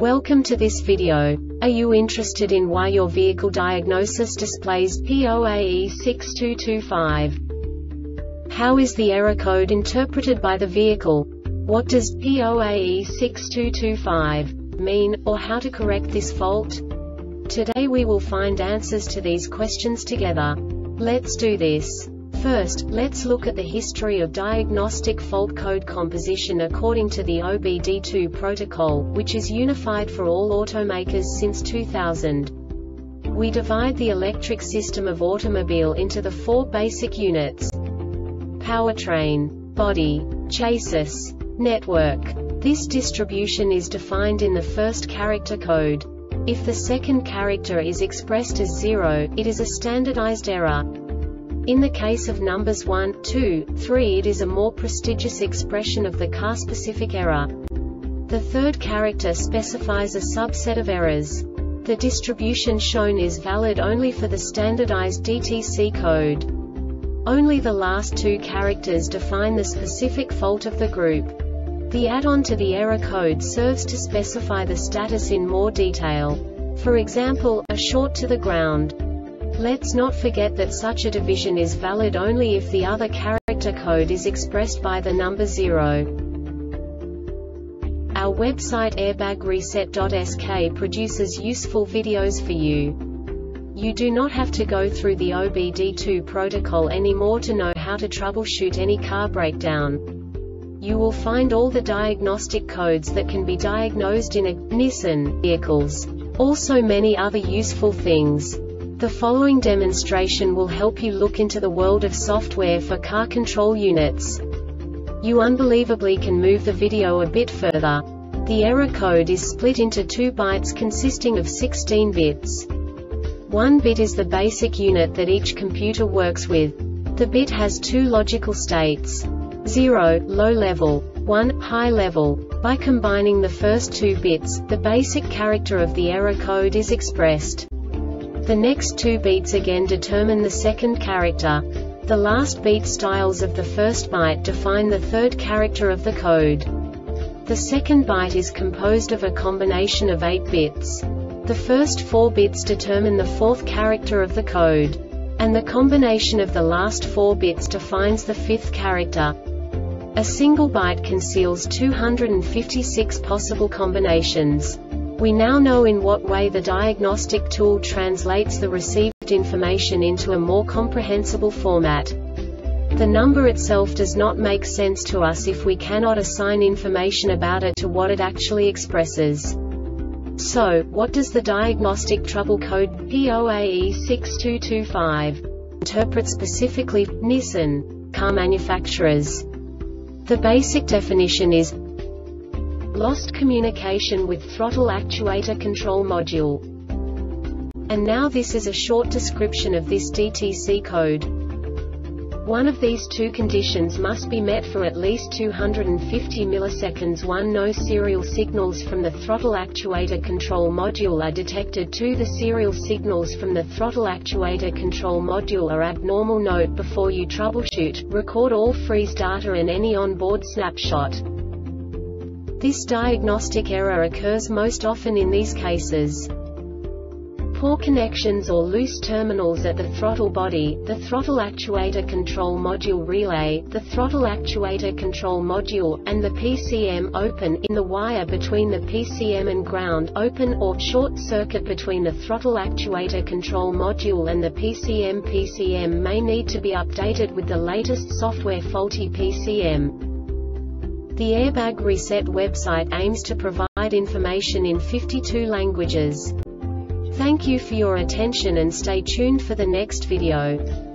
Welcome to this video. Are you interested in why your vehicle diagnosis displays P0AE6225? How is the error code interpreted by the vehicle? What does P0AE6225 mean, or how to correct this fault? Today we will find answers to these questions together. Let's do this. First, let's look at the history of diagnostic fault code composition according to the OBD2 protocol, which is unified for all automakers since 2000. We divide the electric system of automobile into the four basic units: powertrain, body, chassis, network. This distribution is defined in the first character code. If the second character is expressed as 0, it is a standardized error. In the case of numbers 1, 2, 3, it is a more prestigious expression of the car-specific error. The third character specifies a subset of errors. The distribution shown is valid only for the standardized DTC code. Only the last two characters define the specific fault of the group. The add-on to the error code serves to specify the status in more detail. For example, a short to the ground. Let's not forget that such a division is valid only if the other character code is expressed by the number 0. Our website airbagreset.sk produces useful videos for you. You do not have to go through the OBD2 protocol anymore to know how to troubleshoot any car breakdown. You will find all the diagnostic codes that can be diagnosed in a Nissan vehicles. Also many other useful things. The following demonstration will help you look into the world of software for car control units. You unbelievably can move the video a bit further. The error code is split into 2 bytes consisting of 16 bits. 1 bit is the basic unit that each computer works with. The bit has 2 logical states: 0, low level, 1, high level. By combining the first 2 bits, the basic character of the error code is expressed. The next 2 beats again determine the second character. The last beat styles of the first byte define the third character of the code. The second byte is composed of a combination of 8 bits. The first 4 bits determine the fourth character of the code. And the combination of the last 4 bits defines the fifth character. A single byte conceals 256 possible combinations. We now know in what way the diagnostic tool translates the received information into a more comprehensible format. The number itself does not make sense to us if we cannot assign information about it to what it actually expresses. So, what does the diagnostic trouble code P0AE6225 interpret specifically for Nissan car manufacturers? The basic definition is lost communication with throttle actuator control module. And now this is a short description of this DTC code. One of these two conditions must be met for at least 250 milliseconds. 1. No serial signals from the throttle actuator control module are detected. 2. The serial signals from the throttle actuator control module are abnormal. Note: before you troubleshoot, record all freeze data and any onboard snapshot. This diagnostic error occurs most often in these cases: poor connections or loose terminals at the throttle body, the throttle actuator control module relay, the throttle actuator control module, and the PCM open in the wire between the PCM and ground open or short circuit between the throttle actuator control module and the PCM. PCM may need to be updated with the latest software. Faulty PCM. The Airbag Reset website aims to provide information in 52 languages. Thank you for your attention and stay tuned for the next video.